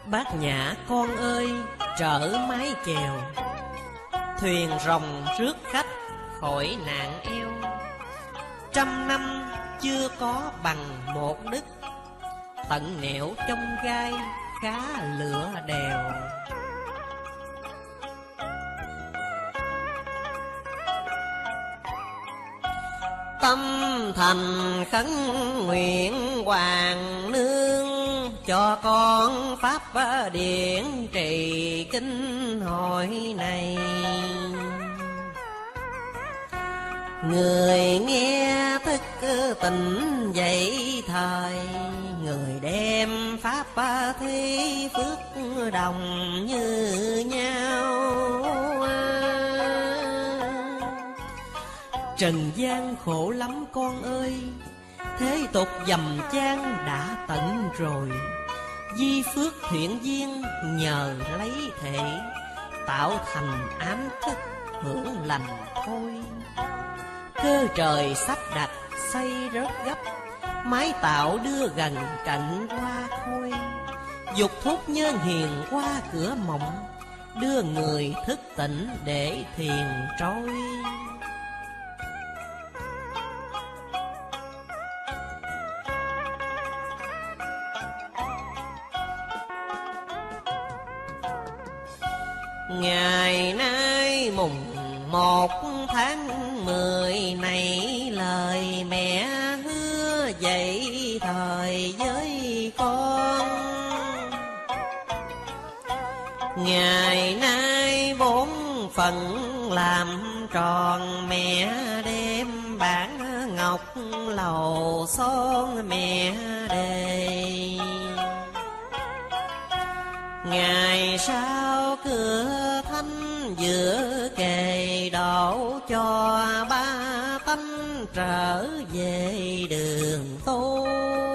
Bát Nhã con ơi, trở mái chèo, thuyền rồng rước khách khỏi nạn eo. Trăm năm chưa có bằng một đức, tận nẻo trong gai khá lửa đèo. Tâm thành khấn nguyện hoàng nương, cho con pháp điển trì kinh hội này. Người nghe thức tỉnh dậy thời, người đem pháp thi phước đồng như nhau. Trần gian khổ lắm con ơi, thế tục dầm chan đã tận rồi. Di phước thiện duyên nhờ lấy thể, tạo thành ám thức hưởng lành thôi. Cơ trời sắp đặt xây rất gấp, mái tạo đưa gần cận hoa khôi. Dục thúc nhân hiền qua cửa mộng, đưa người thức tỉnh để thiền trôi. Ngày nay mùng 1 tháng 10 này, lời mẹ hứa dạy thời với con. Ngày nay 4 phần làm tròn, mẹ đem bản ngọc lầu son mẹ đề. Ngày sau cửa thánh giữa kề, đổ cho ba tánh trở về đường tu.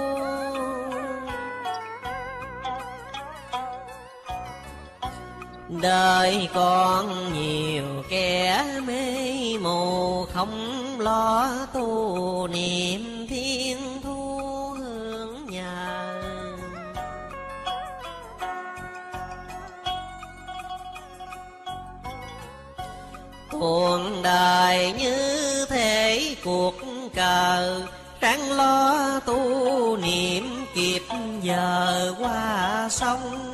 Đời còn nhiều kẻ mê mù, không lo tu niệm thiên thu hương nhờ. Cuộc đời như thế cuộc cờ, ráng lo tu niệm kịp giờ qua sông.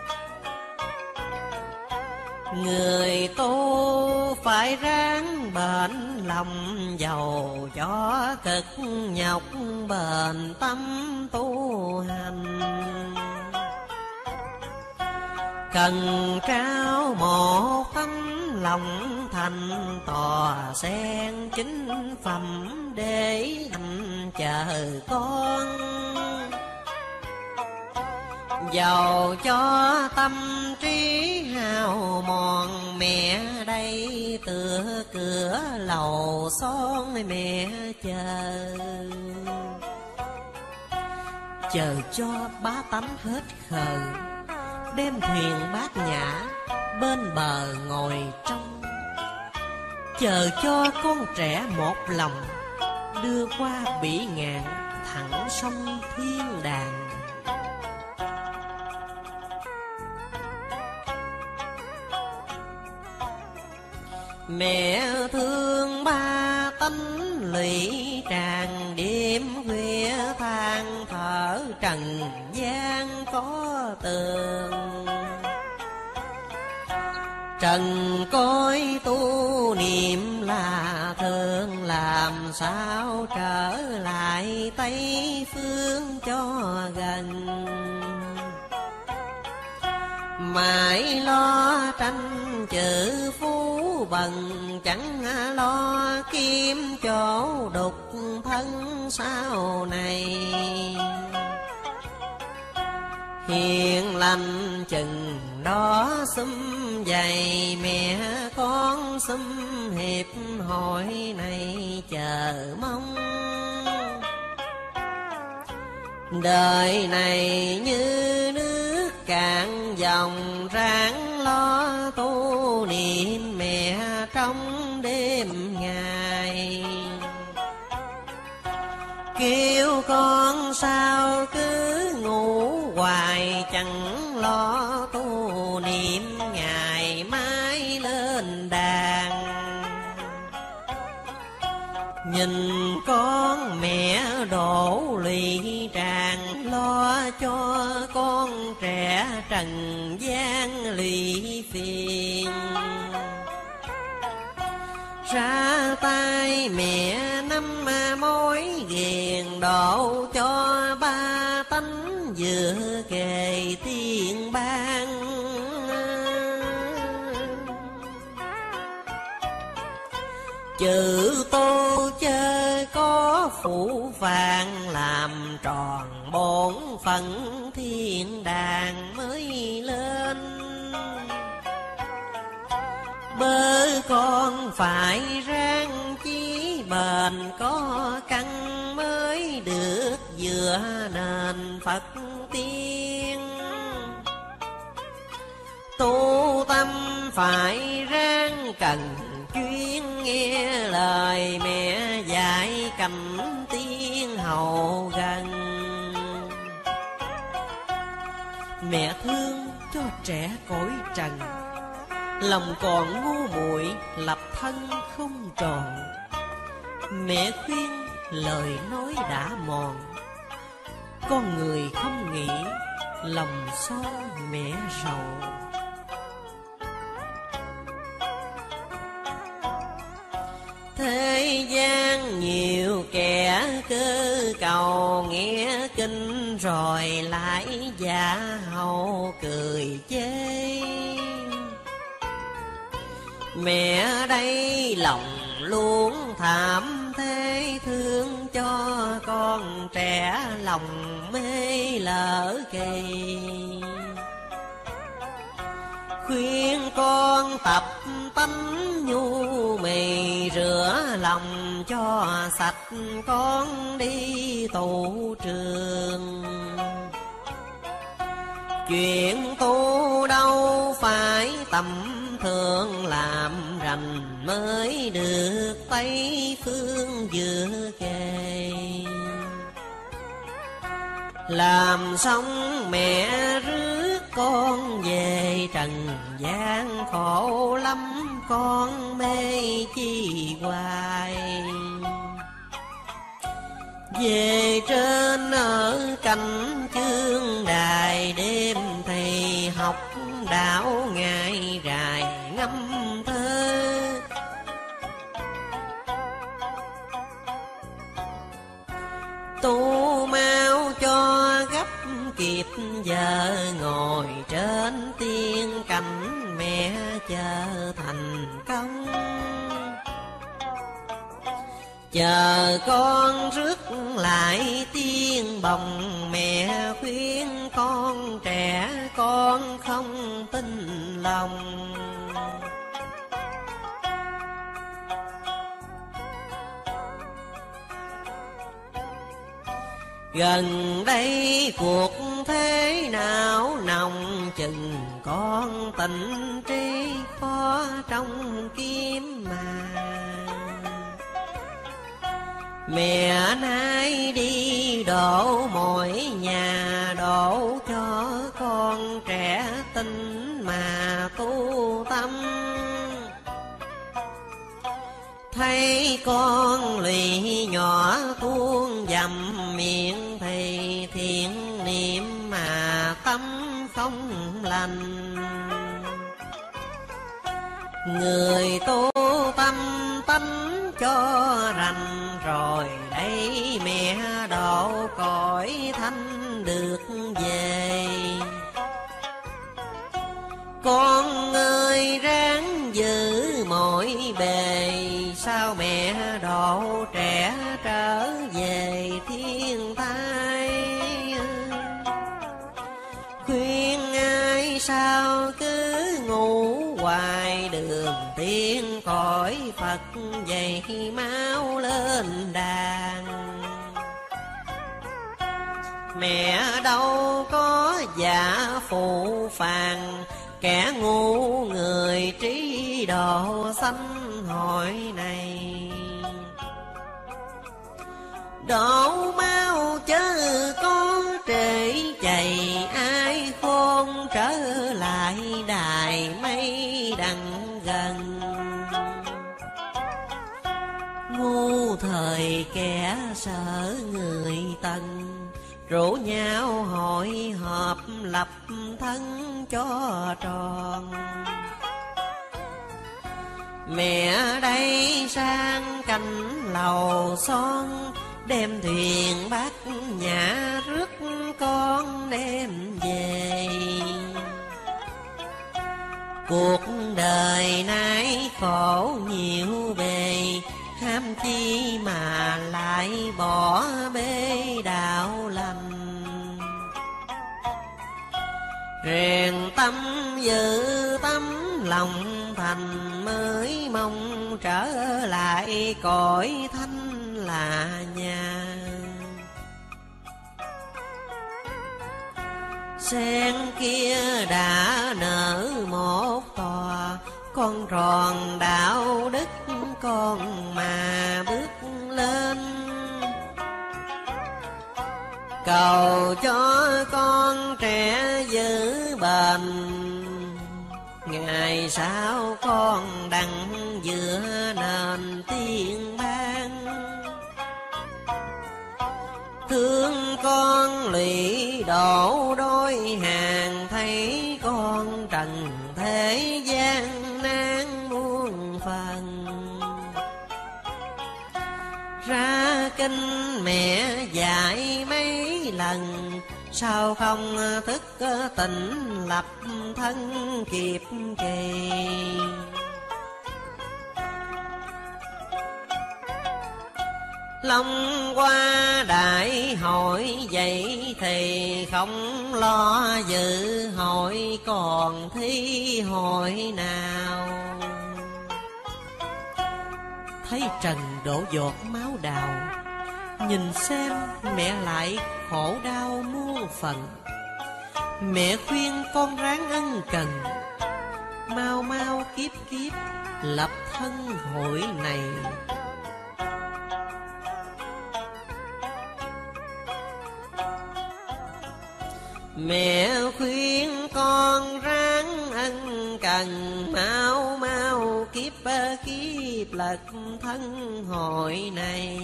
Người tu phải ráng bền lòng, giàu cho cực nhọc bền tâm tu hành. Cần trao một tấm lòng thành, tòa sen chính phẩm để anh chờ con. Dầu cho tâm trí hao mòn, mẹ đây tựa cửa lầu son mẹ chờ. Chờ cho bá tánh hết khờ, đem thuyền Bát Nhã bên bờ ngồi trong. Chờ cho con trẻ một lòng, đưa qua Bỉ Ngạn thẳng sông Thiên Đàng. Mẹ thương ba tánh lụy tràn, đêm khuya than thở trần gian có tường. Trần cõi tu niệm là thường, làm sao trở lại Tây phương cho gần. Mãi lo tranh chữ phú bần, chẳng lo kiếm chỗ đục thân sau này. Hiền lành chừng đó xúm dày, mẹ con xúm hiệp hội này chờ mong. Đời này như nước cạn dòng, ráng lo tu niệm mẹ trong đêm ngày. Kêu con sao cứ ngủ hoài, chẳng lo tu niệm ngày mai lên đàn. Nhìn con mẹ đổ lụy tràn, lo cho con trẻ trần gian lụy phiền. Ra tay mẹ năm mối ghiền, độ cho ba tánh vừa kề tiên ban. Chữ tô chớ có phụ phàng, làm tròn bổn phận thiên đàng mới lên. Bớ con phải ráng chí bền, có căn mới được dựa nền Phật tiên. Tu tâm phải ráng cần chuyên, nghe lời mẹ dạy cảnh tiên hầu gần. Mẹ thương cho trẻ cõi trần, lòng còn ngu muội lập thân không tròn. Mẹ khuyên lời nói đã mòn, con người không nghĩ lòng son mẹ rầu. Thế gian nhiều kẻ cơ cầu, nghe kinh rồi lại giả hầu cười chê. Mẹ đây lòng luôn thảm thế, thương cho con trẻ lòng mê lỡ kỳ. Khuyên con tập tánh nhu mì, rửa lòng cho sạch con đi tụ trường. Chuyện tu đâu phải tầm thường, làm rành mới được Tây phương vừa kề. Làm xong mẹ rước con về trần gian, khổ lắm con mê chi hoài. Về trên ở cạnh chương đài, đêm thầy học đạo ngày rài ngâm thơ. Tu mau cho gấp kịp giờ, ngồi trên tiên cảnh mẹ chờ thành công. Chờ con rước lại tiên bồng, mẹ khuyên con trẻ con không tin lòng. Gần đây cuộc thế nào nồng, chừng con tình trí khó trong kiếm mà. Mẹ nay đi độ mỗi nhà, độ cho con trẻ tinh mà tu tâm. Thấy con lụy nhỏ tuôn dầm miệng, thì thiện niệm mà tâm không lành. Người tu tâm tánh cho rành, rồi đây mẹ độ cõi thanh được về. Con ơi ráng giữ mỗi bề, sao mẹ độ trẻ trở về thiên thai. Khuyên ai sao cứ ngủ hoài, đường tiên cõi Phật vậy mau lên đàn. Mẹ đâu có giả phụ phàng, kẻ ngu người trí độ sanh hội này. Độ mau chớ có trễ chạy, ai khôn trở đời kẻ sợ người tần, rủ nhau hội họp lập thân cho tròn. Mẹ đây sang cạnh lầu son, đem thuyền bát nhã rước con đem về. Cuộc đời nay khổ nhiều bề, ham chi mà lại bỏ bê đạo lành. Rèn tâm giữ tấm lòng thành, mới mong trở lại cõi thanh là nhà. Sen kia đã nở một tòa, con tròn đạo đức con mà bước lên. Cầu cho con trẻ giữ bền, ngày sau con đặng giữa nền tiên ban. Thương con lụy đổ đôi hàng, thấy con trần thế gian nan muôn phần. Ra kinh mẹ dạy mấy lần, sao không thức tỉnh lập thân kịp kỳ. Long qua đại hội vậy thì không lo dự hội, còn thi hội nào. Thấy trần đổ giọt máu đào, nhìn xem mẹ lại khổ đau muôn phần. Mẹ khuyên con ráng ân cần, mau mau kiếp kiếp lập thân hội này. Mẹ khuyên con ráng ân cần, mau mau kiếp kiếp lật thân hội này.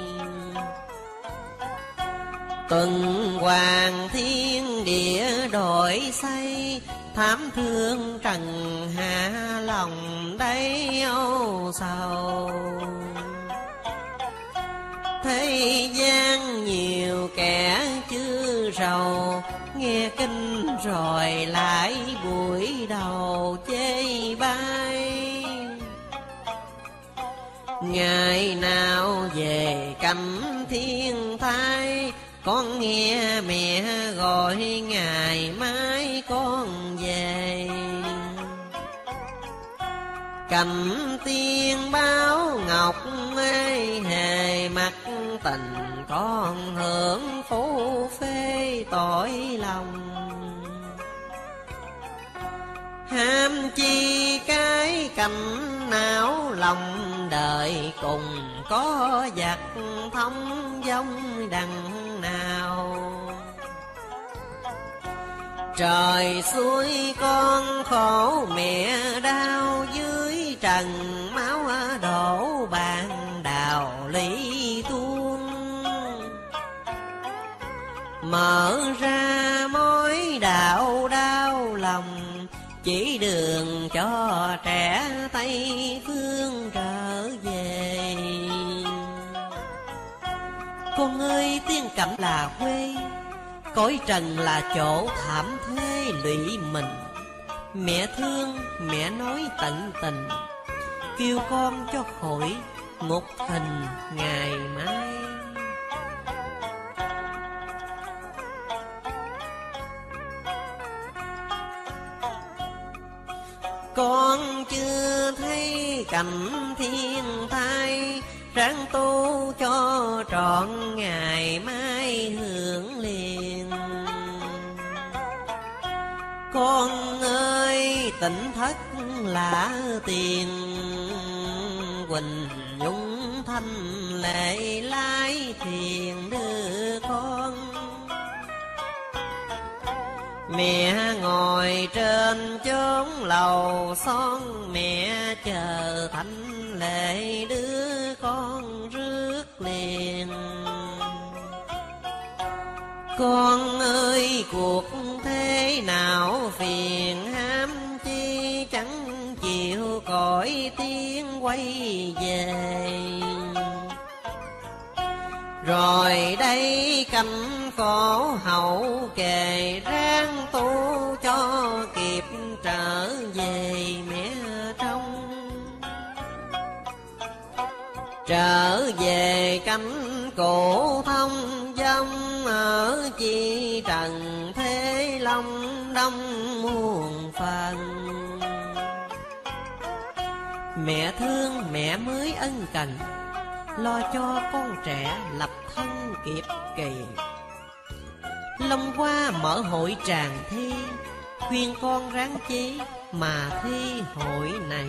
Tuần hoàng thiên địa đổi xây, thảm thương trần hạ lòng đây âu sầu. Thế gian nhiều kẻ chưa rầu, nghe kinh rồi lại buổi đầu chê bai. Ngày nào về cẩm thiên thai, con nghe mẹ gọi ngày mai con về. Cẩm tiên báo ngọc ê hề, mặt tình con hưởng phú phê tội lòng. Ham chi cái cảnh não lòng, đời cùng có giặc thông dông đằng nào. Trời xuôi con khổ mẹ đau, dưới trần máu đổ bàn đào lý tuôn. Mở ra mối đạo đau lòng, chỉ đường cho trẻ Tây phương trở về. Con ơi tiên cảnh là quê, cõi trần là chỗ thảm thế lụy mình. Mẹ thương mẹ nói tận tình, kêu con cho khỏi ngục hình ngày mai. Con chưa thấy cảnh thiên thai, ráng tu cho trọn ngày mai hưởng liền. Con ơi tỉnh thất lạ tiền, Quỳnh Nhung thanh lệ lái thuyền đưa con. Mẹ ngồi trên chốn lầu son, mẹ chờ thanh lệ đưa con rước Con ơi cuộc thế nào phiền ham chi, chẳng chịu cõi tiếng quay về. Rồi đây cảnh khổ hậu kề, ráng tu cho kịp trở về mẹ trong. Trở về cánh cổ thông dông, ở chi trần thế long đông muôn phần. Mẹ thương mẹ mới ân cần, lo cho con trẻ lập thân kịp kỳ. Long qua mở hội tràng thi, khuyên con ráng chí mà thi hội này.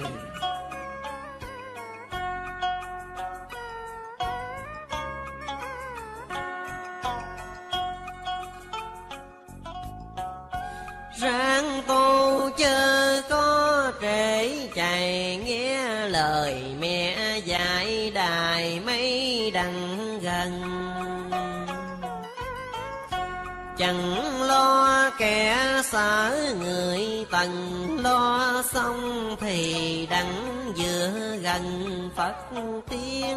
Ráng tu chớ có trễ chạy, nghe lời mẹ dạy đài mấy đằng gần. Chẳng lo kẻ sở người tần, lo xong thì đặng vừa gần Phật tiên.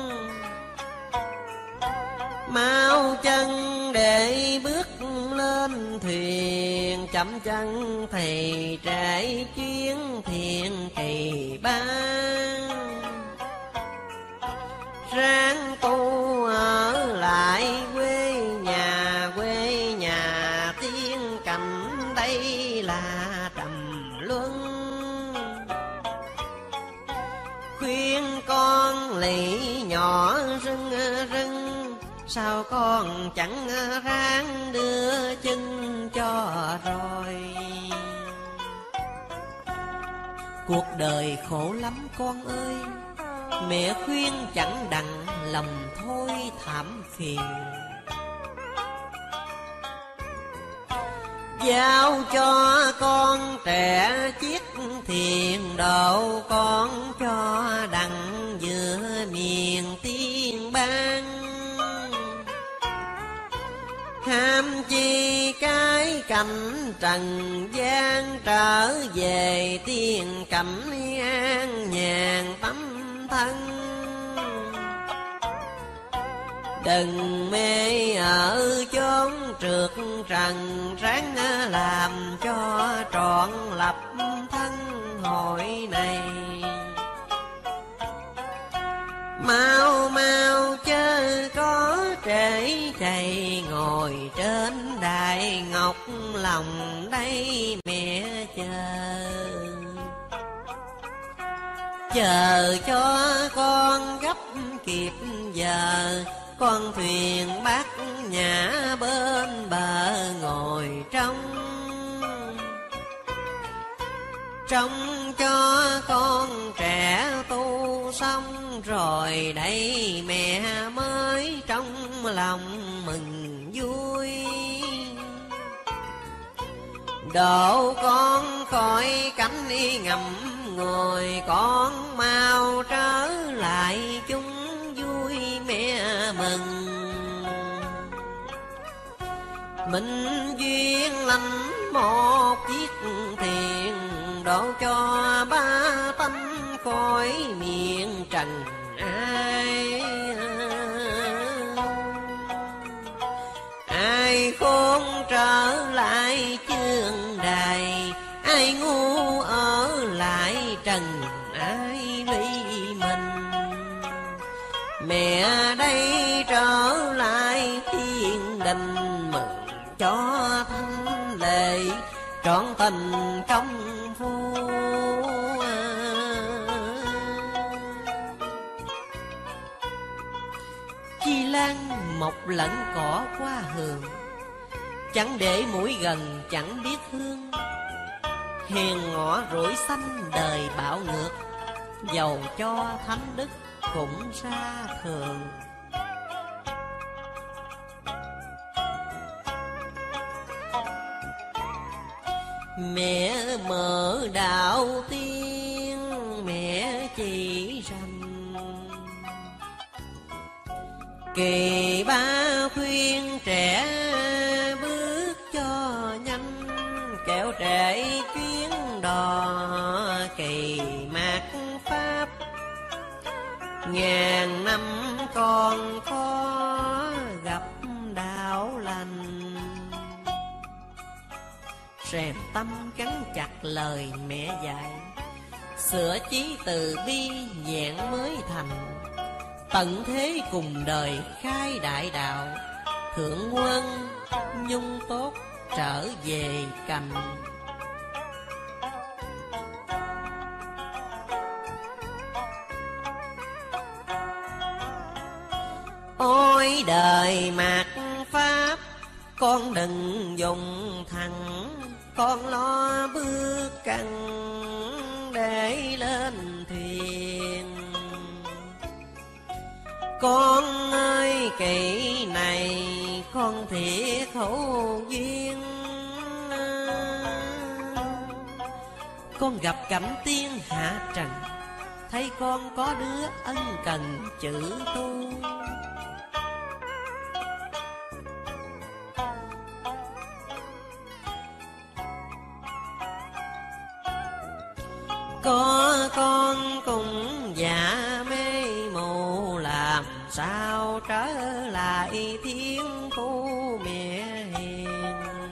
Mau chân để bước lên thuyền, chậm chân thì trễ chuyến thiện kỳ ban. Ráng tu ở lại quê nhà tiên cảnh đây là trầm luân. Khuyên con lì nhỏ rưng rưng, sao con chẳng ráng đưa chân cho rồi. Cuộc đời khổ lắm con ơi, mẹ khuyên chẳng đặng lòng thôi thảm phiền. Giao cho con trẻ chiếc thiền độ, con cho đặng giữa miền tiên ban. Ham chi cái cảnh trần gian, trở về tiên cảnh an nhàn tâm thân. Đừng mê ở chốn trượt trần, ráng làm cho trọn lập thân hội này. Mau mau chớ có trễ chạy, ngồi trên đài ngọc lòng đây mẹ chờ cho con gấp kịp giờ. Con thuyền bát nhã bên bờ ngồi trông cho con trẻ tu xong. Rồi đây mẹ mới trong lòng mừng vui, độ con khỏi cảnh ngầm ngồi. Con mau trở lại chung vui mẹ mừng. Minh duyên lành một chiếc thuyền, độ cho ba tánh khỏi miệng trần ai. Ai khôn trở lại chương đài, ai ngu ở lại trần ai ly mình. Mẹ đây trở lại thiên đình, mừng cho thanh lệ trọn tình công phu. Chi lan mọc lẫn cỏ qua hường, chẳng để mũi gần chẳng biết hương. Hèn ngõ rủi xanh đời bạo ngược, dầu cho thánh đức cũng xa thường. Mẹ mở đạo tiên, mẹ chỉ rành kỳ ba khuyên trẻ ngàn năm con khó gặp đạo lành. Rèm tâm gắn chặt lời mẹ dạy, sửa chí từ bi nhẹn mới thành. Tận thế cùng đời khai đại đạo, thượng quân nhung tốt trở về cành. Ôi đời mạt pháp, con đừng dùng thẳng, con lo bước căn để lên thuyền. Con ơi kỳ này con thiệt hữu duyên, con gặp cảnh tiên hạ trần, thấy con có đứa ân cần chữ tu. Có con cùng dạ mê mù, làm sao trở lại thiên thu mẹ hiền.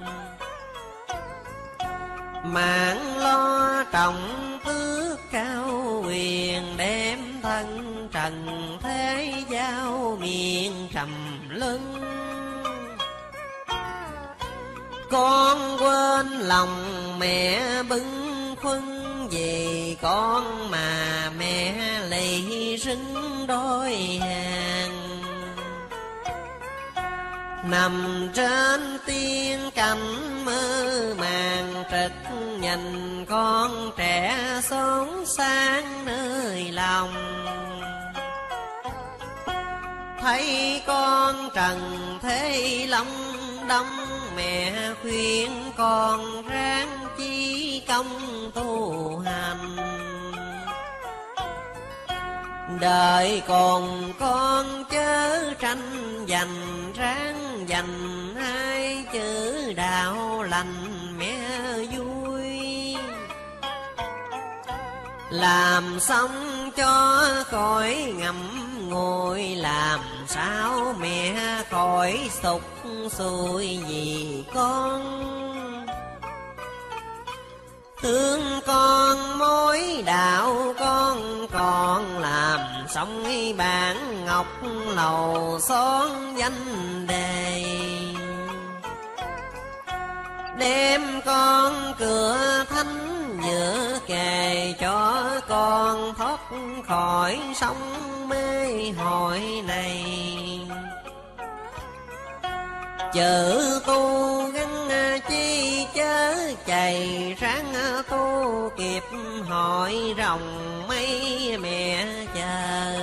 Mạng lo trọng tước cao quyền, đem thân trần thế giao miền trầm lưng. Con quên lòng mẹ bưng khuâng, vì con mà mẹ lì rinh đôi hàng. Nằm trên tiên cảnh mơ màng, trực nhìn con trẻ sống sáng nơi lòng. Thấy con trần thế long đong, mẹ khuyên con ráng chí công tu hành. Đời còn con chớ tranh giành, ráng dành hai chữ đạo lành mẹ vui. Làm xong cho khỏi ngậm ngùi, làm sao mẹ khỏi sụt sùi vì con. Thương con mối đạo con còn, làm xong bản ngọc lầu son danh đề. Đem con cửa thánh giữa kề, cho con thoát khỏi sông mê hội này. Chữ tu gắn chi chớ chạy, ráng tu kịp hỏi rồng mấy mẹ chờ.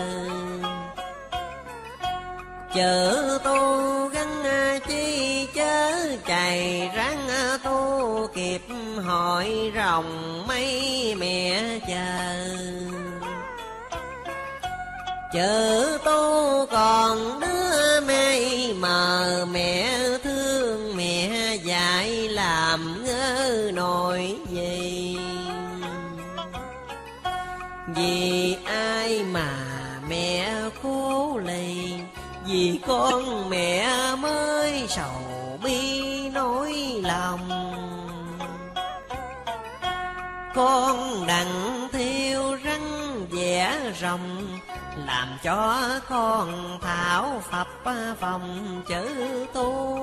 Chữ tu gắn chi chớ chạy, ráng tu kịp hỏi rồng mấy mẹ chờ. Chữ tu còn đứa mê mờ, mẹ thương mẹ dạy làm ngơ nổi gì. Vì ai mà mẹ khổ lì, vì con mẹ mới sầu bi nỗi lòng. Con đặng thiêu răng vẽ rồng, làm cho con thảo phập phòng chữ tu.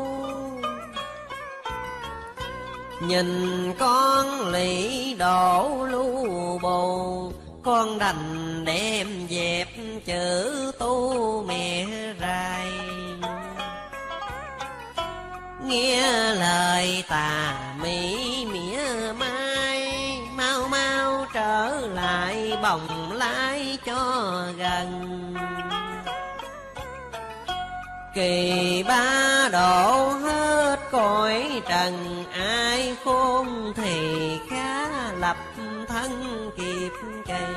Nhìn con lị đổ lu bù, con đành đem dẹp chữ tu mẹ rai. Nghe lời tà mỹ mỉa mai, mau mau trở lại bồng lái cho gần. Kỳ ba độ hết cõi trần, ai khôn thì khá lập thân kịp cây.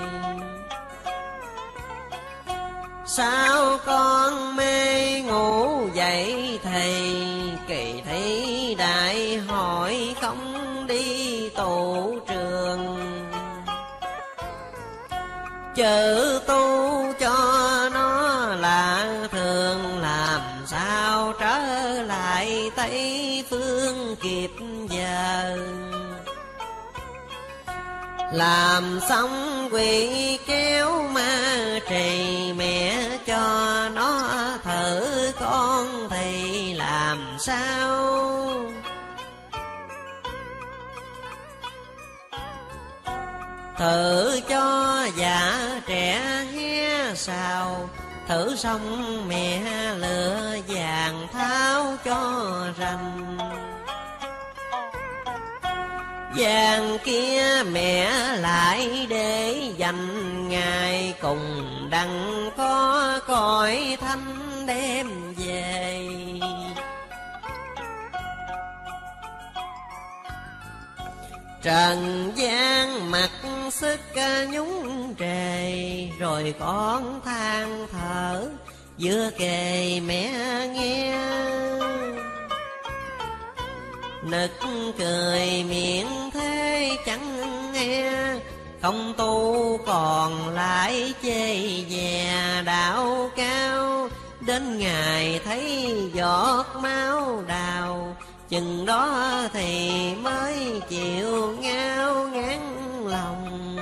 Sao con mê ngủ dậy thầy, kỳ thị đại hỏi không đi tụ trường. Chữ tu cho sao trở lại Tây Phương kịp giờ. Làm xong quỷ kéo ma trì, mẹ cho nó thử con thì làm sao. Thử cho già trẻ hé sao, thử xong mẹ lựa vàng tháo cho rành. Vàng kia mẹ lại để dành, ngày cùng đặng có cõi thanh đem về. Trần gian mặc sức nhúng trề, rồi con than thở vừa kề mẹ nghe. Nực cười miệng thế chẳng nghe, không tu còn lại chê dè đạo cao. Đến ngày thấy giọt máu đào, chừng đó thì mới chịu ngao ngán lòng.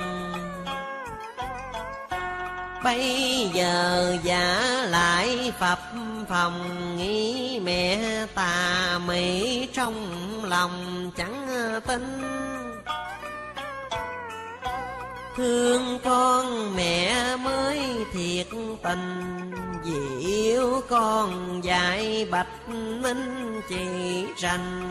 Bây giờ giả lại phập phòng, nghĩ mẹ tà mị trong lòng chẳng tin. Thương con mẹ mới thiệt tình, vì yêu con dạy bạch minh chỉ rành.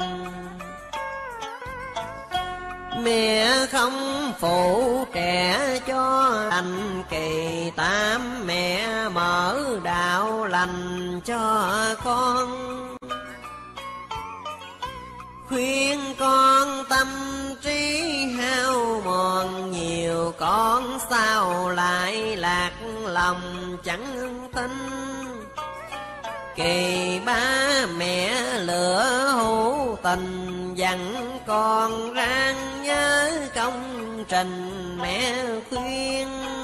Mẹ không phụ trẻ cho anh kỳ tám, mẹ mở đạo lành cho con. Khuyên con tâm trí hao mòn nhiều, con sao lại lạc lòng chẳng tin. Kỳ ba mẹ lửa hữu tình, dặn con ráng nhớ công trình mẹ khuyên.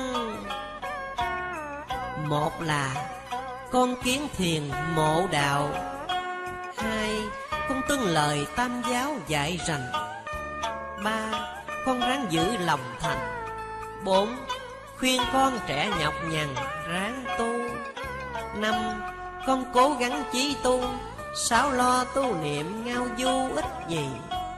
Một là con kiến thiền mộ đạo, hai con tuân lời tam giáo dạy rành, ba con ráng giữ lòng thành, bốn khuyên con trẻ nhọc nhằn ráng tu, năm con cố gắng chí tu, sáu lo tu niệm ngao du ích gì.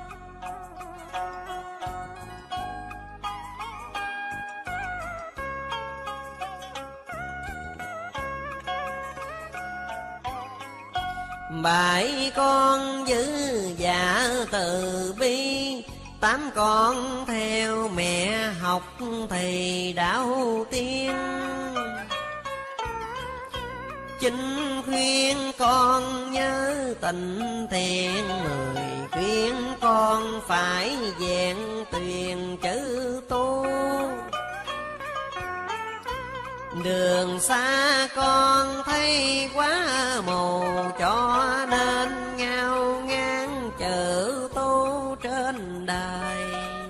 Bảy con giữ dạ từ bi, tám con theo mẹ học thì đạo tiên. Chính khuyên con nhớ tình thiện, mười khuyên con phải vẹn tuyền chữ tu. Đường xa con thấy quá mù, cho nên ngao ngán chữ tu trên đời.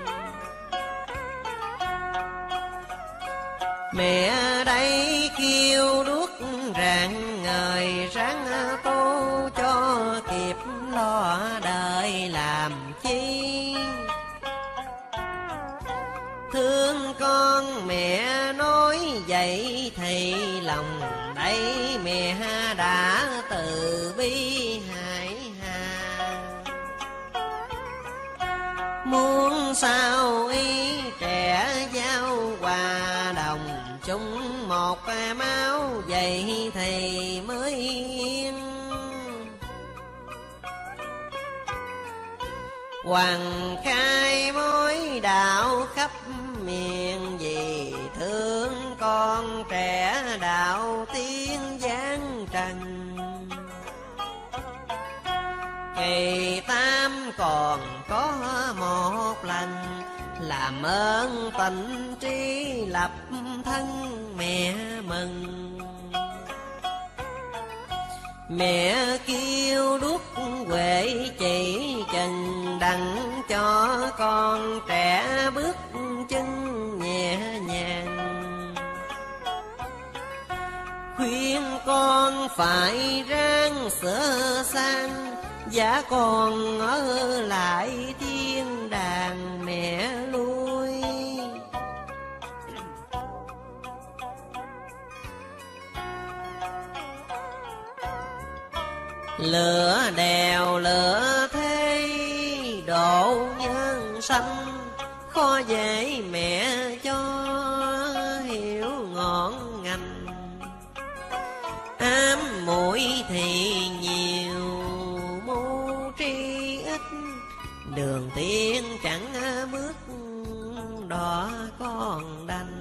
Mẹ đây kêu đuốc rạng ngời, ráng tu cho kịp lo đời làm chi. Thương con mẹ nói vậy thì lòng đây mẹ đã từ bi hải hà. Muốn sao ý trẻ giao hòa đồng, chung một máu vậy thì mới yên. Hoàng khai mối đạo khắp miền, vì thương con trẻ đạo tiên giáng trần. Kỳ tam còn có một lần, làm ơn tịnh trí lập thân mẹ mừng. Mẹ kêu đuốc huệ chỉ trần, đặng cho con trẻ bước chân nhẹ nhàng. Khuyên con phải ráng sửa sang, giá con ở lại thiên đàng mẹ lui. Lửa đèo lửa thế độ nhân sanh, khó dễ mẹ cho hiểu ngọn ngành. Ám muội thì nhiều mưu tri ít, đường tiên chẳng bước đỏ con đành.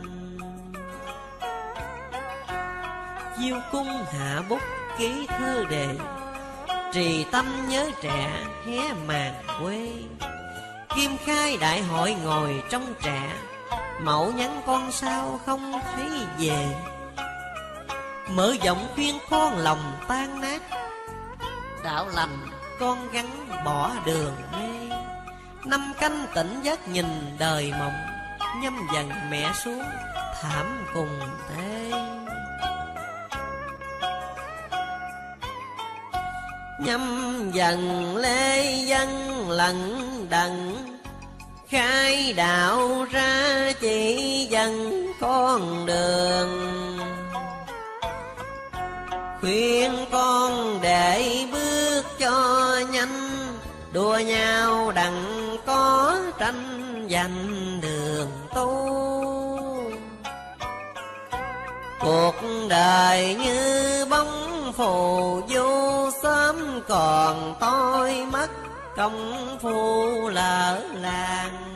Diêu cung hạ bút ký thơ đề, trì tâm nhớ trẻ hé màn quê. Kim khai đại hội ngồi trong trẻ, mẫu nhắn con sao không thấy về. Mở giọng khuyên con lòng tan nát, đạo lành con gắn bỏ đường mê. Năm canh tỉnh giấc nhìn đời mộng, nhâm dần mẹ xuống thảm cùng thế. Nhâm dần lê dân lận đận, khai đạo ra chỉ dần con đường. Khuyên con để bước cho nhanh, đua nhau đặng có tranh giành đường tu. Cuộc đời như bóng phù du, sớm còn tôi mất công phu lỡ làng.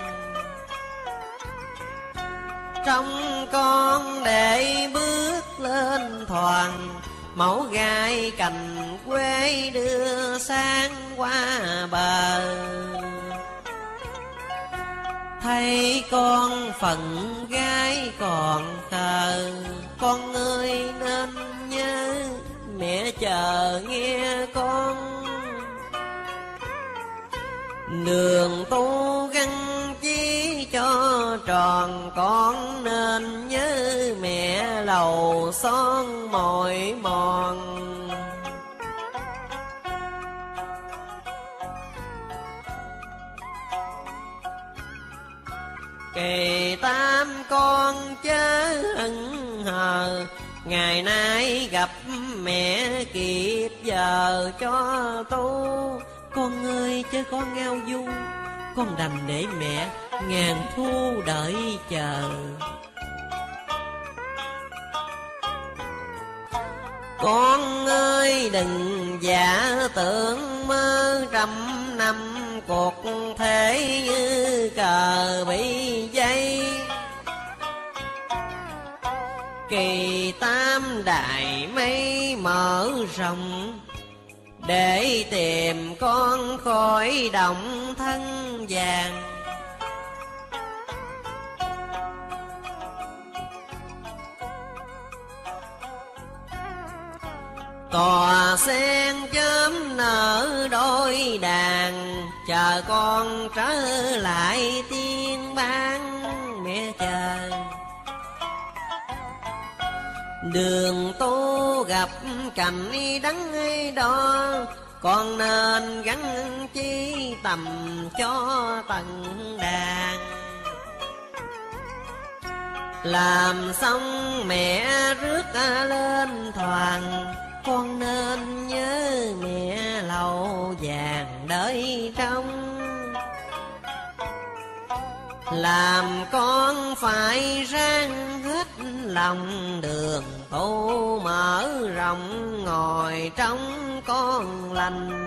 Trong con để bước lên thoàn, mẫu gai cành quê đưa sang qua bờ. Thấy con phận gái còn khờ, con ơi nên nhớ mẹ chờ nghe con. Đường tu gắn chí cho tròn, con nên nhớ mẹ lầu son mỏi mòn. Kỳ tam con chớ hững hờ, ngày nay gặp mẹ kịp giờ cho tu. Con ơi chớ có ngao du, con đành để mẹ ngàn thu đợi chờ. Con ơi đừng giả tưởng mơ, trăm năm cuộc thế như cờ bị dây. Kỳ tam đại mây mở rộng, để tìm con khỏi động thân vàng. Tòa sen chớm nở đôi đàn, chờ con trở lại tiên ban mẹ chờ. Đường tu gặp cảnh đắng đo, con nên gắn chi tầm cho tận đàn. Làm xong mẹ rước lên thoàn, con nên nhớ mẹ lầu vàng đợi trong. Làm con phải ráng hết lòng, đường tu mở rộng ngồi trong con lành.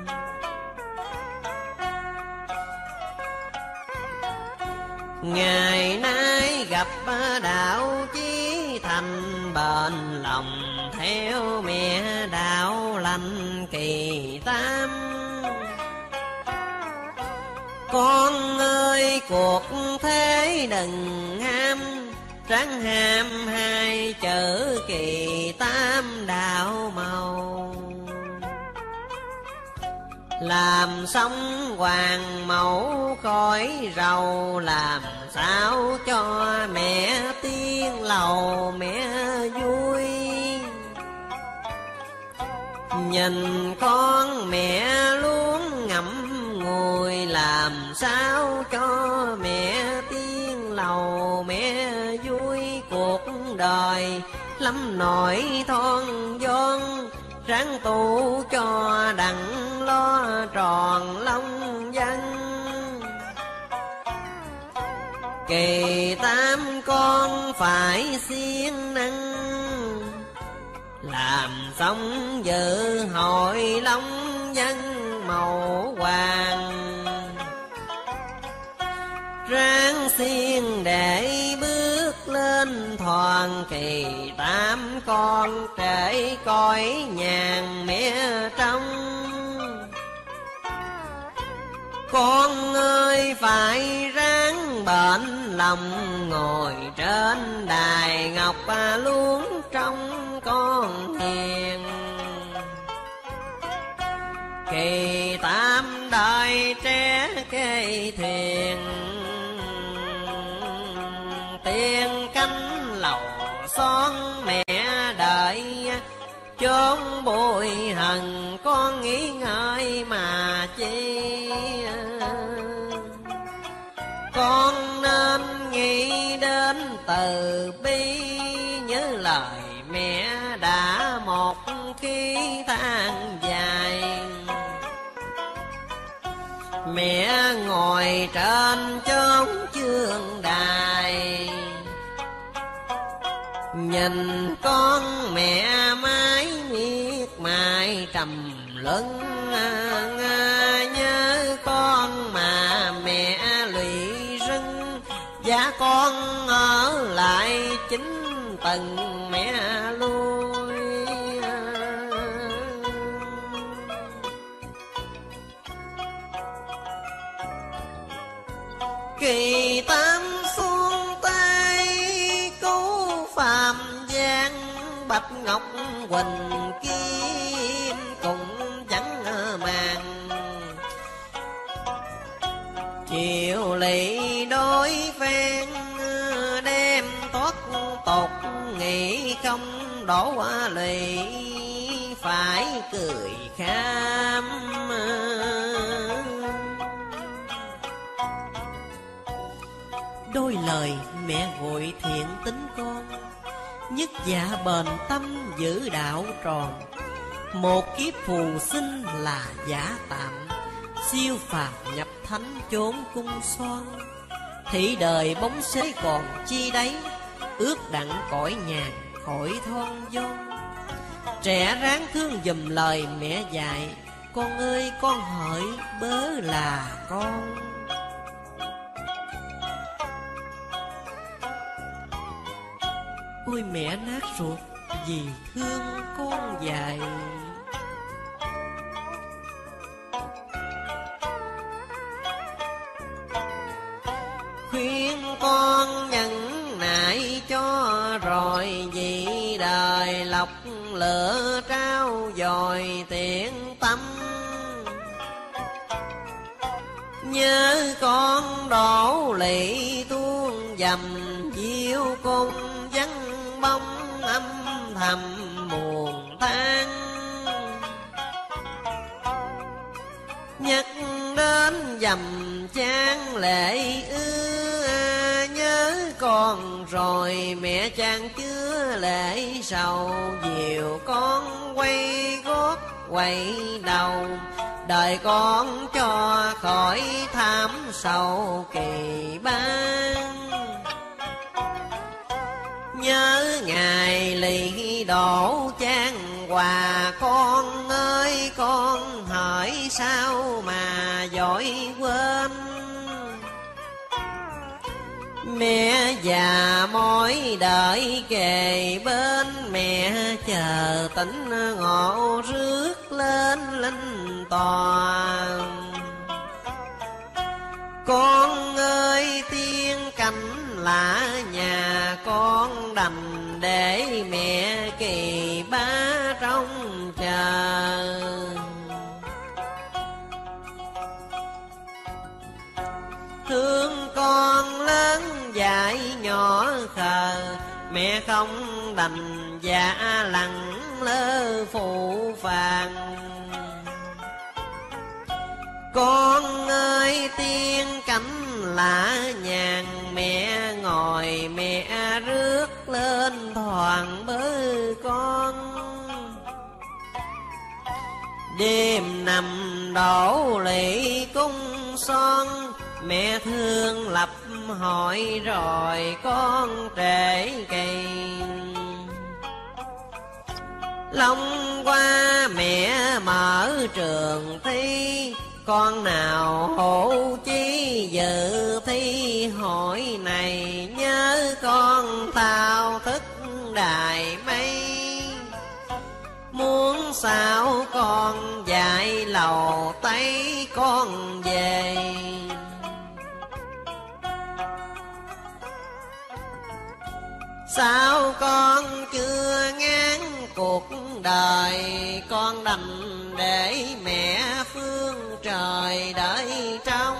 Ngày nay gặp đạo chí thành, bền lòng theo mẹ đạo lành kỳ tam. Con ơi cuộc thế đừng ham, ráng ham hai chữ kỳ tam đạo màu. Làm xong hoàng mẫu khỏi rầu, làm sao cho mẹ tiên lầu mẹ vui. Nhìn con mẹ luôn ngậm ngùi, làm sao cho mẹ tiên lầu, mẹ vui cuộc đời lắm nỗi thon vón, ráng tu cho đặng lo tròn long dân. Kỳ tam con phải siêng năng, làm xong dự hội long dân màu hoàng. Ráng siêng để bước lên thoàn, kỳ tam con trễ cõi nhàn mẹ trong. Con ơi phải ráng bệnh lòng, ngồi trên đài ngọc luôn trong con hiền. Kỳ tam đời trẻ kê thuyền, tiên cánh lầu son mẹ đợi. Chốn bụi hằn con nghĩ ngợi mà chi, con nên nghĩ đến từ bi, nhớ lời mẹ đã một khi than dài. Mẹ ngồi trên chốn chương đài, nhìn con mẹ mái miết mài trầm lưng. Nhớ con mà mẹ lụy rưng, giá con ở lại chính tầng mẹ lui. Kỳ tam xuống tay cứu phàm gian, bạch ngọc quỳnh kim cũng chẳng màng. Chiều lỵ đối phen đem thoát tục, nghĩ không đổ lỵ phải cười kham. Đôi lời mẹ gọi thiện tính con, nhất dạ bền tâm giữ đạo tròn. Một kiếp phù sinh là giả tạm, siêu phàm nhập thánh chốn cung son. Thị đời bóng xế còn chi đấy, ước đặng cõi nhàn khỏi thon vong. Trẻ ráng thương dùm lời mẹ dạy, con ơi con hỡi bớ là con. Ôi mẹ nát ruột vì thương con dại. Khuyên con nhận nại cho rồi, vì đời lọc lửa trao dồi tiện tâm. Nhớ con đổ lỵ tuôn dầm, diêu cung vắng bóng âm thầm buồn than. Nhắc đến dầm chan lệ ưa, nhớ con rồi mẹ chan chứa lệ sầu. Dìu con quay gót quay đầu, đời con cho khỏi tham sầu kỳ ban. Nhớ ngày lì đổ chan hòa, con ơi con hỏi sao mà dội quên. Mẹ già mỏi đợi kề bên, mẹ chờ tỉnh ngộ rước lên linh toàn. Con ơi tiên cảnh lạ nhà, con đành để mẹ kỳ bá trong chờ. Thương con lớn dại nhỏ khờ, mẹ không đành dạ lặng lơ phụ phàng. Con ơi tiên cảnh lạ nhàn, mẹ ngồi mẹ rước lên thoảng bớ con. Đêm nằm đổ lệ cung son, mẹ thương lập hỏi rồi con trễ cây. Long qua mẹ mở trường thi, con nào hộ chi dự thi. Hỏi này nhớ con thao thức đài mây, muốn sao con dạy lầu Tây con về. Sao con chưa ngán cuộc đời, con đành để mẹ phương trời đợi trong.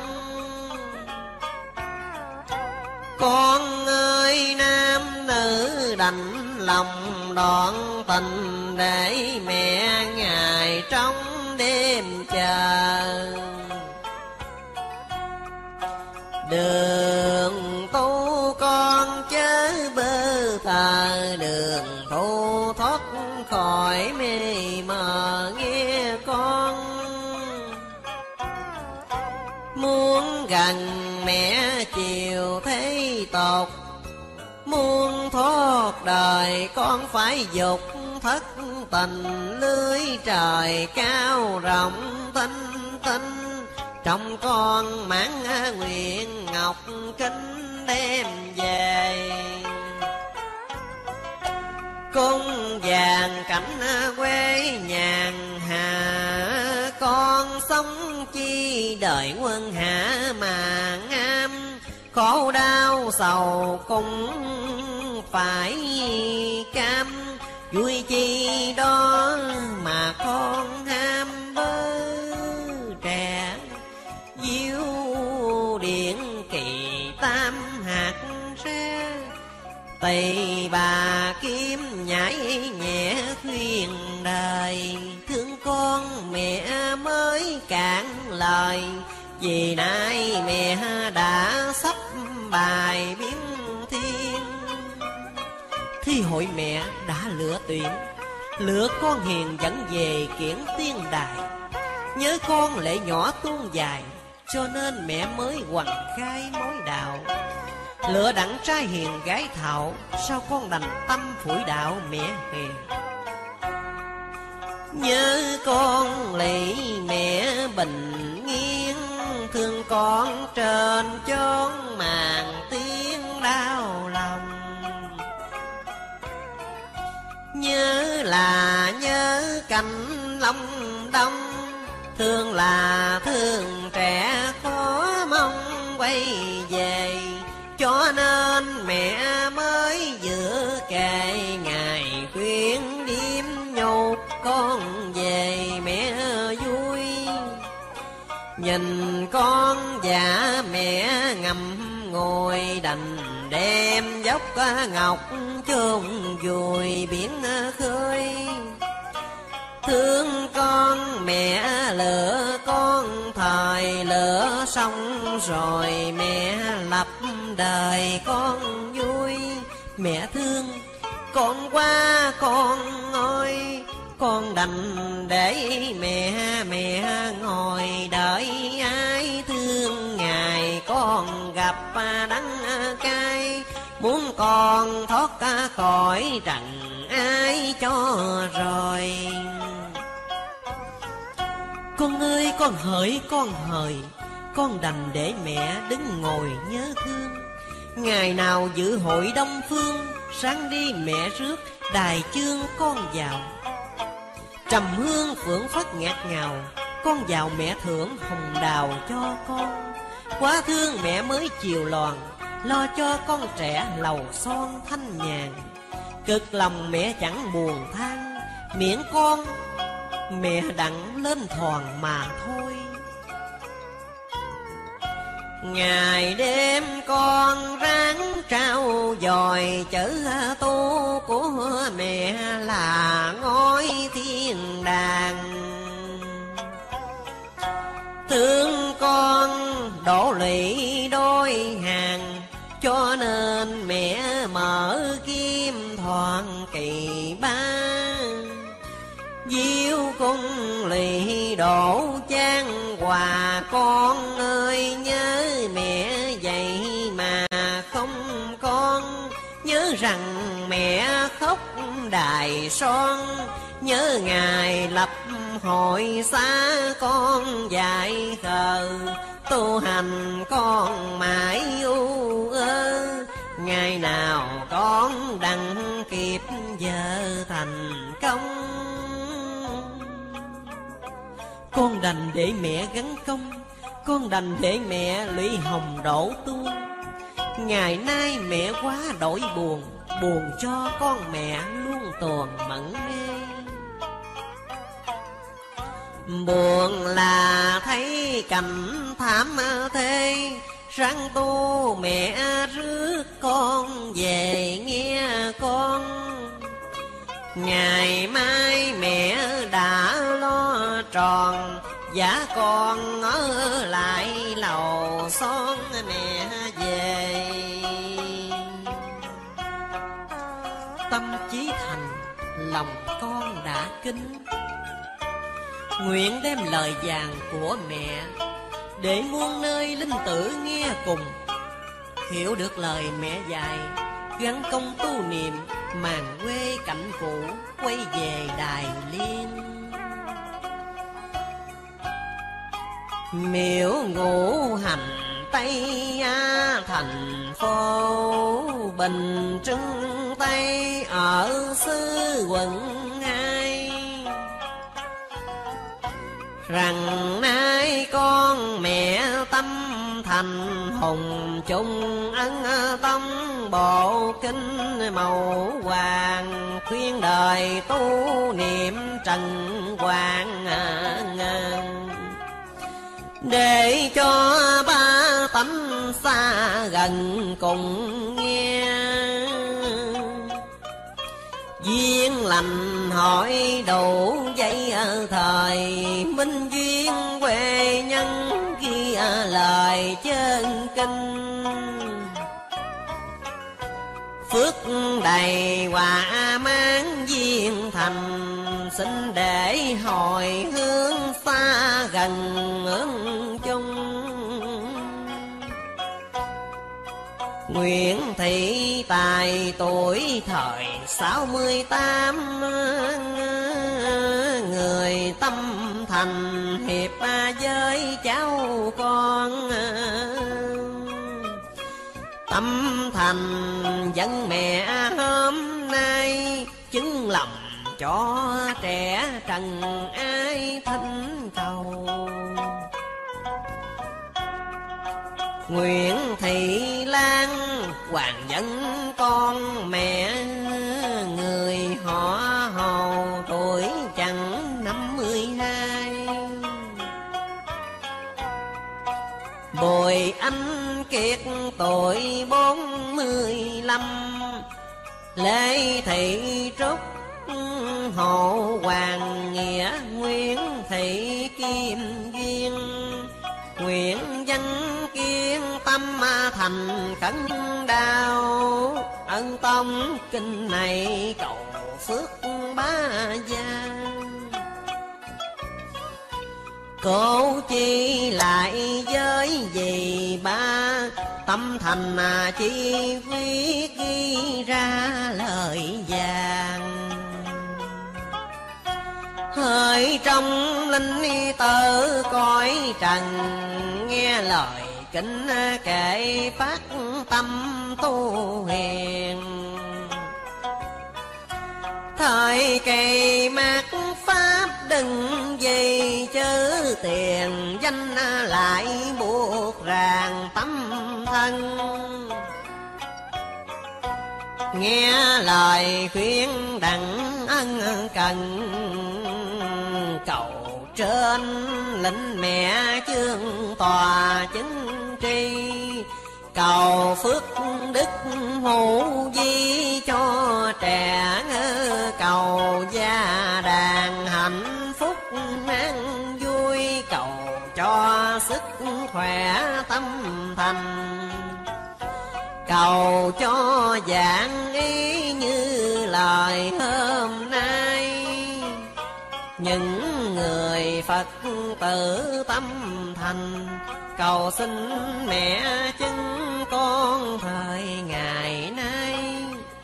Con ơi nam nữ đành lòng đoạn tình, để mẹ ngày trong đêm chờ. Đường tu con chớ bơ thờ, đường tu thoát khỏi mê mờ nghe con. Muốn gần mẹ chiều thế tột, muốn thoát đời con phải dục thất tình. Lưới trời cao rộng tinh tinh, trong con mãn nguyện ngọc kính đem về. Cung vàng cảnh quê nhàn hà, con sống chi đời quân hạ mà ngam. Khổ đau sầu cũng phải cam, vui chi đó mà con ham bơ trẻ. Diêu điện kỳ tam hạt ra, tỳ bà kiếm nhảy nhẹ khuyên đời. Thương con mẹ mới cạn lời, vì nay mẹ đã sắp bài biến thiên. Thi hội mẹ đã lựa tuyển, lựa con hiền dẫn về kiển tiên đài. Nhớ con lệ nhỏ tuôn dài, cho nên mẹ mới hoằng khai mối đạo. Lựa đặng trai hiền gái thạo, sao con đành tâm phủi đạo mẹ hiền. Nhớ con lạy mẹ bình yên, thương con trên chốn màn tiếng đau lòng. Nhớ là nhớ cánh long đông, thương là thương trẻ khó mong quay về. Cho nên mẹ mới giữa kề ngày khuyên đêm nhột con về mẹ vui. Nhìn con và mẹ ngầm ngồi đành đem dốc ngọc chôn vùi biển khơi. Thương con mẹ lỡ con thời lỡ xong rồi, mẹ lập đời con vui. Mẹ thương con quá con ơi, con đành để mẹ ngồi đợi ai thương ngày con gặp đắng cay. Muốn con thoát khỏi trần ai cho rồi. Con ơi con hỡi con hời, con đành để mẹ đứng ngồi nhớ thương. Ngày nào dự hội đông phương, sáng đi mẹ rước đài chương con vào. Trầm hương phượng phất ngạt ngào, con vào mẹ thưởng hồng đào cho con. Quá thương mẹ mới chiều loàn, lo cho con trẻ lầu son thanh nhàn. Cực lòng mẹ chẳng buồn than, miễn con mẹ đặng lên thoàn mà thôi. Ngày đêm con ráng trao dồi chữ tu của mẹ là ngôi thiên đàng. Thương con đổ lụy đôi hàng, cho nên mẹ mở kim thoàn kỳ ba. Diêu cung lụy đổ chan hòa, con ơi nhớ mẹ vậy mà không con. Nhớ rằng mẹ khóc đài son, nhớ ngày lập hội xa con dại khờ. Tu hành con mãi u ơ, ngày nào con đặng kịp giờ thành công. Con đành để mẹ gắn công, con đành để mẹ lụy hồng đổ tu. Ngày nay mẹ quá đổi buồn, buồn cho con mẹ luôn tuồn mẫn mê. Buồn là thấy cảnh thảm thế, ráng tu mẹ rước con về nghe con. Ngày mai mẹ đã lo tròn, giá con ở lại lầu son mẹ về. Tâm chí thành, lòng con đã kính, nguyện đem lời vàng của mẹ để muôn nơi linh tử nghe cùng. Hiểu được lời mẹ dạy, gắn công tu niệm, màn quê cảnh cũ quay về Đài Liên. Miễu ngũ hành Tây Á thành phố, Bình Trưng Tây ở xứ quận 2. Rằng nay con mẹ tâm thành hùng chung, ân tông bộ kinh màu hoàng. Khuyên đời tu niệm trần hoàng, để cho ba tánh xa gần cùng nghe. Duyên lành hỏi đủ dây thời, minh duyên huệ nhân ghi lời chân kinh. Phước đầy quả mang duyên thành, xin để hồi hướng xa gần ứng chung. Nguyễn Thị Tài tuổi thời 68, người tâm thành hiệp với cháu con. Tâm thành dân mẹ hôm nay, chứng lòng cho trẻ trần ai thỉnh cầu. Nguyễn Thị Lan hoàng dân con mẹ, người họ Hồ tuổi chẳng 52. Bùi Anh Kiệt tuổi 45, Lê Thị Trúc Hộ Hoàng Nghĩa, Nguyễn Thị Kim Duyên, Nguyễn Văn Kiên tâm thành khẩn đau. Ân tông kinh này cầu phước bá gia, cố chi lại với gì ba. Tâm thành chi viết ghi ra lời vàng, hơi trong linh tử cõi trần. Nghe lời kính kệ phát tâm tu hiền, thời kỳ mạt pháp đừng gì chớ tiền danh lại buộc ràng tâm thân. Nghe lời khuyên đặng ân cần, cầu trên lĩnh mẹ chương tòa chứng trì, cầu phước đức hữu vi cho trẻ, cầu gia đàn hạnh phúc an vui, cầu cho sức khỏe tâm thành, cầu cho dạng ý như lời hôm nay. Những người Phật tử tâm thành, cầu xin mẹ chứng con thời ngày nay.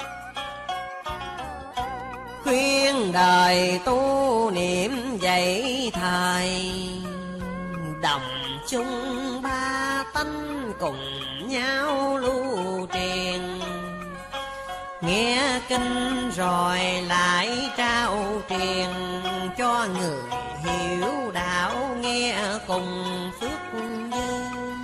Khuyên đời tu niệm dạy thời, đồng chung ba tánh cùng nhau lưu truyền. Nghe kinh rồi lại trao truyền, cho người hiểu đạo nghe cùng phước duyên.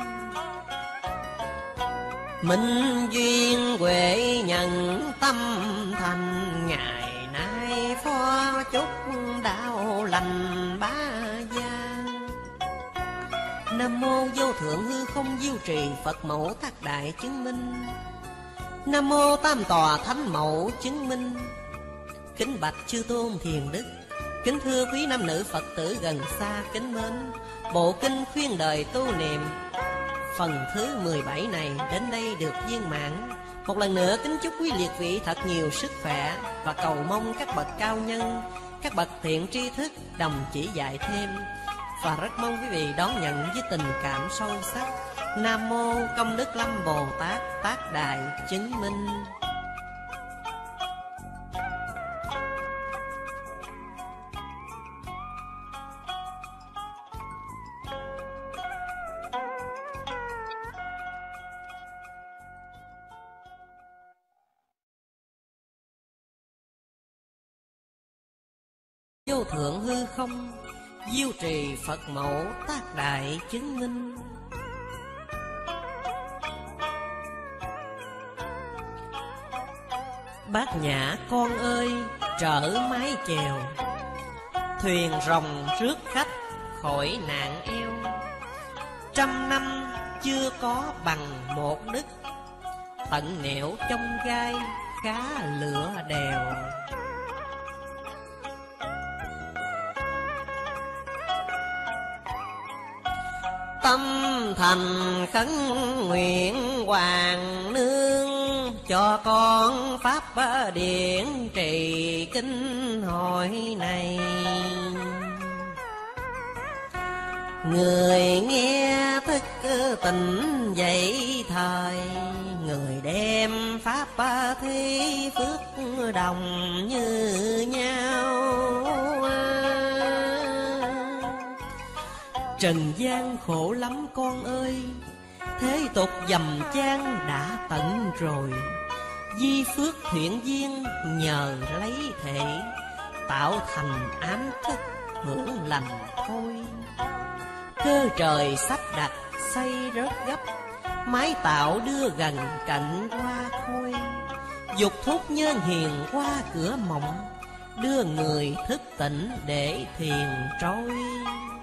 Minh duyên huệ nhận tâm thành, ngày nay phó chúc đạo lành bá gia. Nam mô vô thượng hư không diêu trì Phật mẫu Tác Đại chứng minh. Nam mô Tam Tòa Thánh Mẫu chứng minh. Kính bạch chư tôn thiền đức, kính thưa quý nam nữ Phật tử gần xa kính mến. Bộ kinh khuyên đời tu niệm phần thứ 17 này đến đây được viên mãn. Một lần nữa kính chúc quý liệt vị thật nhiều sức khỏe, và cầu mong các bậc cao nhân, các bậc thiện tri thức đồng chỉ dạy thêm. Và rất mong quý vị đón nhận với tình cảm sâu sắc. Nam mô Công Đức Lâm Bồ Tát Tác Đại chứng minh. Vô thượng hư không diêu trì Phật mẫu Tác Đại chứng minh. Bát Nhã con ơi trở mái chèo, thuyền rồng rước khách khỏi nạn eo. Trăm năm chưa có bằng một đức, tận nẻo trong gai khá lửa đèo. Tâm thành khấn nguyện hoàng nương, cho con pháp điển trì kinh hội này. Người nghe thức tỉnh dậy thời, người đem pháp thi phước đồng như nhau. Trần gian khổ lắm con ơi, thế tục dầm chan đã tận rồi. Di phước thiện duyên nhờ lấy thể, tạo thành ám thức hưởng lành thôi. Cơ trời sắp đặt xây rất gấp, mái tạo đưa gần cạnh hoa khôi. Dục thúc nhân hiền qua cửa mộng, đưa người thức tỉnh để thiền trôi.